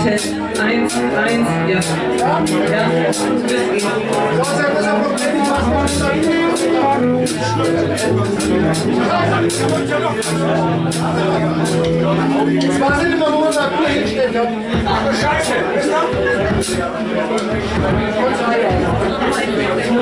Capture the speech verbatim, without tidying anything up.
Test, eins, eins, ja. Ja, das war nicht immer, wo man sagt, hier hingestellt hat. Ach, Scheiße!